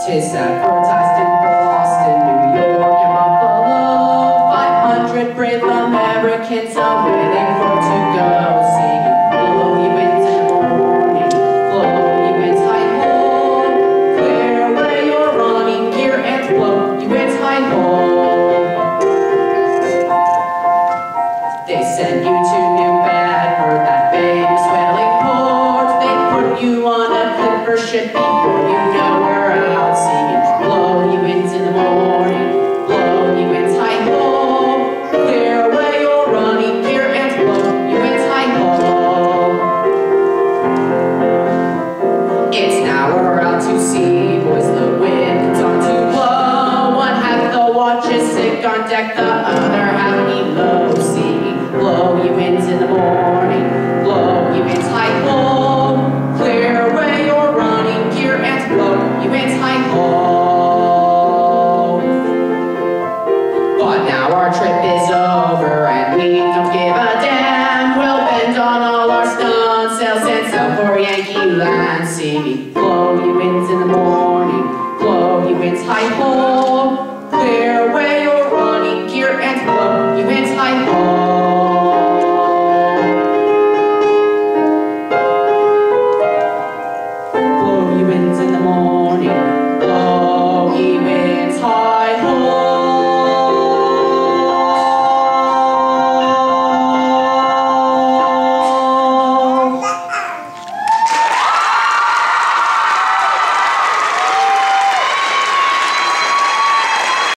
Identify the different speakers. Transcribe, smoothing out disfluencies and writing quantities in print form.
Speaker 1: 'Tis advertised in Boston, New York, and Buffalo. 500 brave Americans are waiting for to go see. Blow you into the morning, blow you into high-ho. Clear away your running gear and blow you into high-ho. They send you to New Bedford, that famous whaling port. They put you on a clipper ship before you know we're out singing. Blow you into the morning, blow you into high-ho. Clear away your running gear and blow you into high-ho. It's now we're out to sea, boys, the wind comes on to blow. One half the watch is sick on deck, the other half below. Singing, blow you into the morning, blow you into high-ho. Clear away your running gear and blow you into high-ho. But now our trip is over and we don't give a damn. We'll bend on all our stun sails and sail for Yankee land. Singing, blow you into the morning, blow you into high-ho. Clear